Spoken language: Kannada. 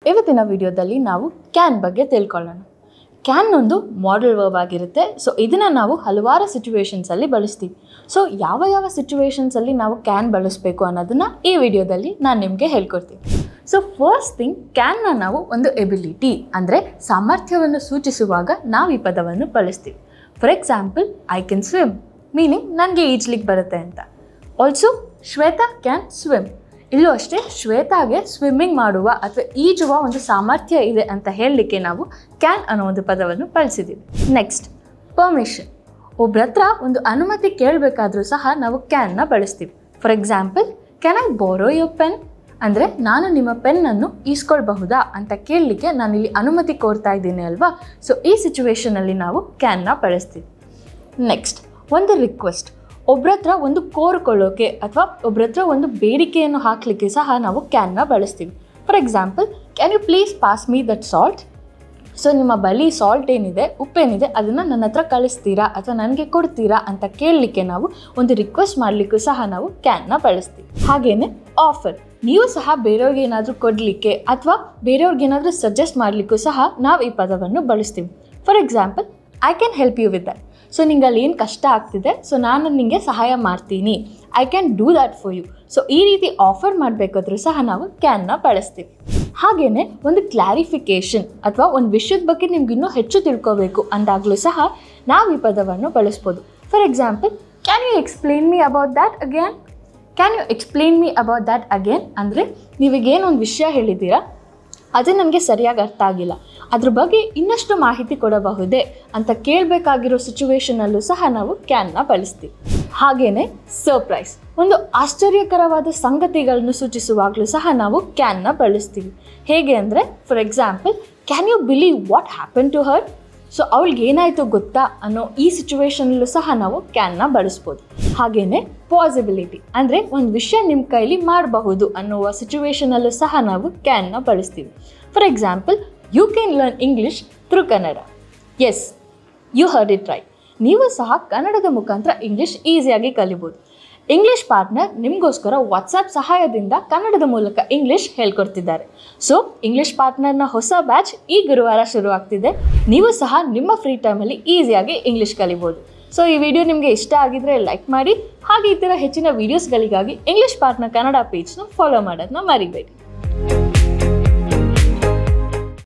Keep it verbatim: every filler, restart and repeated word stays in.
ಇವತ್ತಿನ ವಿಡಿಯೋದಲ್ಲಿ ನಾವು ಕ್ಯಾನ್ ಬಗ್ಗೆ ತಿಳ್ಕೊಳ್ಳೋಣ. ಕ್ಯಾನ್ ಒಂದು ಮಾಡೆಲ್ ವರ್ಬ್ ಆಗಿರುತ್ತೆ. ಸೊ ಇದನ್ನು ನಾವು ಹಲವಾರು ಸಿಚುವೇಶನ್ಸಲ್ಲಿ ಬಳಸ್ತೀವಿ. ಸೊ ಯಾವ ಯಾವ ಸಿಚುವೇಶನ್ಸಲ್ಲಿ ನಾವು ಕ್ಯಾನ್ ಬಳಸಬೇಕು ಅನ್ನೋದನ್ನು ಈ ವಿಡಿಯೋದಲ್ಲಿ ನಾನು ನಿಮಗೆ ಹೇಳ್ಕೊಡ್ತೀನಿ. ಸೊ ಫಸ್ಟ್ ಥಿಂಗ್, ಕ್ಯಾನ್ನ ನಾವು ಒಂದು ಎಬಿಲಿಟಿ ಅಂದರೆ ಸಾಮರ್ಥ್ಯವನ್ನು ಸೂಚಿಸುವಾಗ ನಾವು ಈ ಪದವನ್ನು ಬಳಸ್ತೀವಿ. For example, I can swim, meaning ನನಗೆ ಈಜ್ಲಿಕ್ಕೆ ಬರುತ್ತೆ ಅಂತ. ಆಲ್ಸೋ ಶ್ವೇತಾ ಕ್ಯಾನ್ ಸ್ವಿಮ್, ಇಲ್ಲೂ ಅಷ್ಟೇ ಶ್ವೇತಾಗೆ ಸ್ವಿಮ್ಮಿಂಗ್ ಮಾಡುವ ಅಥವಾ ಈಜುವ ಒಂದು ಸಾಮರ್ಥ್ಯ ಇದೆ ಅಂತ ಹೇಳಲಿಕ್ಕೆ ನಾವು ಕ್ಯಾನ್ ಅನ್ನೋ ಒಂದು ಪದವನ್ನು ಬಳಸಿದ್ದೀವಿ. Next, permission. ಒಬ್ಬರ ಹತ್ರ ಒಂದು ಅನುಮತಿ ಕೇಳಬೇಕಾದ್ರೂ ಸಹ ನಾವು ಕ್ಯಾನ್ನ ಬಳಸ್ತೀವಿ. For example, can I borrow your pen ಅಂದರೆ ನಾನು ನಿಮ್ಮ ಪೆನ್ನನ್ನು ಈಸ್ಕೊಳ್ಬಹುದಾ ಅಂತ ಕೇಳಲಿಕ್ಕೆ ನಾನಿಲ್ಲಿ ಅನುಮತಿ ಕೋರ್ತಾ ಇದ್ದೀನಿ ಅಲ್ವಾ. ಸೊ ಈ ಸಿಚುವೇಷನಲ್ಲಿ ನಾವು ಕ್ಯಾನ್ನ ಬಳಸ್ತೀವಿ. ನೆಕ್ಸ್ಟ್, ಒಂದು ರಿಕ್ವೆಸ್ಟ್. ಒಬ್ಬರ ಹತ್ರ ಒಂದು ಕೋರ್ಕೊಳ್ಳೋಕೆ ಅಥವಾ ಒಬ್ಬರ ಹತ್ರ ಒಂದು ಬೇಡಿಕೆಯನ್ನು ಹಾಕಲಿಕ್ಕೆ ಸಹ ನಾವು ಕ್ಯಾನ್ನ ಬಳಸ್ತೀವಿ. For example, can you please pass me that salt. So ನಿಮ್ಮ ಬಳಿ ಸಾಲ್ಟ್ ಏನಿದೆ, ಉಪ್ಪೇನಿದೆ, ಅದನ್ನು ನನ್ನ ಹತ್ರ ಕಳಿಸ್ತೀರಾ ಅಥವಾ ನನಗೆ ಕೊಡ್ತೀರಾ ಅಂತ ಕೇಳಲಿಕ್ಕೆ ನಾವು ಒಂದು ರಿಕ್ವೆಸ್ಟ್ ಮಾಡಲಿಕ್ಕೂ ಸಹ ನಾವು ಕ್ಯಾನ್ನ ಬಳಸ್ತೀವಿ. ಹಾಗೆಯೇ ಆಫರ್. ನೀವು ಸಹ ಬೇರೆಯವ್ರಿಗೆ ಏನಾದರೂ ಕೊಡಲಿಕ್ಕೆ ಅಥವಾ ಬೇರೆಯವ್ರಿಗೆ ಏನಾದರೂ ಸಜೆಸ್ಟ್ ಮಾಡಲಿಕ್ಕೂ ಸಹ ನಾವು ಈ ಪದವನ್ನು ಬಳಸ್ತೀವಿ. For example, I can help you with that. So ನಿಂಗೆ ಅಲ್ಲಿ ಏನು ಕಷ್ಟ ಆಗ್ತಿದೆ, ಸೊ ನಾನು ನಿಮಗೆ ಸಹಾಯ ಮಾಡ್ತೀನಿ, I can do that for you. So ಈ ರೀತಿ ಆಫರ್ ಮಾಡಬೇಕಾದ್ರೂ ಸಹ ನಾವು ಕ್ಯಾನ್ನ ಬಳಸ್ತೀವಿ. ಹಾಗೆಯೇ ಒಂದು ಕ್ಲಾರಿಫಿಕೇಷನ್ ಅಥವಾ ಒಂದು ವಿಷಯದ ಬಗ್ಗೆ ನಿಮ್ಗೆ ಇನ್ನೂ ಹೆಚ್ಚು ತಿಳ್ಕೋಬೇಕು ಅಂದಾಗಲೂ ಸಹ ನಾವು ಈ ಪದವನ್ನು ಬಳಸ್ಬೋದು. For example, can you explain me about that again. Can you explain me about that again ಅಂದರೆ ನೀವೀಗೇನೊಂದು ವಿಷಯ ಹೇಳಿದ್ದೀರಾ, ಅದು ನನಗೆ ಸರಿಯಾಗಿ ಅರ್ಥ ಆಗಿಲ್ಲ, ಅದ್ರ ಬಗ್ಗೆ ಇನ್ನಷ್ಟು ಮಾಹಿತಿ ಕೊಡಬಹುದೇ ಅಂತ ಕೇಳಬೇಕಾಗಿರೋ ಸಿಚುವೇಷನಲ್ಲೂ ಸಹ ನಾವು ಕ್ಯಾನ್ನ ಬಳಸ್ತೀವಿ. ಹಾಗೆಯೇ ಸರ್ಪ್ರೈಸ್. ಒಂದು ಆಶ್ಚರ್ಯಕರವಾದ ಸಂಗತಿಗಳನ್ನು ಸೂಚಿಸುವಾಗಲೂ ಸಹ ನಾವು ಕ್ಯಾನ್ನ ಬಳಸ್ತೀವಿ. ಹೇಗೆ ಅಂದರೆ, for example, can you believe what happen to her. So ಅವಳಿಗೆ ಏನಾಯಿತು ಗೊತ್ತಾ ಅನ್ನೋ ಈ ಸಿಚುವೇಷನಲ್ಲೂ ಸಹ ನಾವು ಕ್ಯಾನ್ನ ಬಳಸ್ಬೋದು. ಹಾಗೆಯೇ ಪಾಸಿಬಿಲಿಟಿ ಅಂದರೆ ಒಂದು ವಿಷಯ ನಿಮ್ಮ ಕೈಲಿ ಮಾಡಬಹುದು ಅನ್ನುವ ಸಿಚುವೇಷನಲ್ಲೂ ಸಹ ನಾವು ಕ್ಯಾನ್ನ ಬಳಸ್ತೀವಿ. For example, you can learn English through Kannada. Yes, you heard it right. ನೀವು ಸಹ ಕನ್ನಡದ ಮುಖಾಂತರ ಇಂಗ್ಲೀಷ್ ಈಸಿಯಾಗಿ ಕಲಿಬೋದು. ಇಂಗ್ಲೀಷ್ ಪಾರ್ಟ್ನರ್ ನಿಮಗೋಸ್ಕರ ವಾಟ್ಸಾಪ್ ಸಹಾಯದಿಂದ ಕನ್ನಡದ ಮೂಲಕ ಇಂಗ್ಲೀಷ್ ಹೇಳ್ಕೊಡ್ತಿದ್ದಾರೆ. ಸೊ ಇಂಗ್ಲೀಷ್ ಪಾರ್ಟ್ನರ್ನ ಹೊಸ ಬ್ಯಾಚ್ ಈ ಗುರುವಾರ ಶುರುವಾಗ್ತಿದೆ. ನೀವು ಸಹ ನಿಮ್ಮ ಫ್ರೀ ಟೈಮಲ್ಲಿ ಈಸಿಯಾಗಿ ಇಂಗ್ಲೀಷ್ ಕಲಿಬೋದು. ಸೊ ಈ ವಿಡಿಯೋ ನಿಮಗೆ ಇಷ್ಟ ಆಗಿದ್ರೆ ಲೈಕ್ ಮಾಡಿ. ಹಾಗೆ ಈ ಥರ ಹೆಚ್ಚಿನ ವೀಡಿಯೋಸ್ಗಳಿಗಾಗಿ ಇಂಗ್ಲೀಷ್ ಪಾರ್ಟ್ನರ್ ಕನ್ನಡ ಪೇಜ್ನ ಫಾಲೋ ಮಾಡೋದನ್ನ ಮರಿಬೇಡಿ.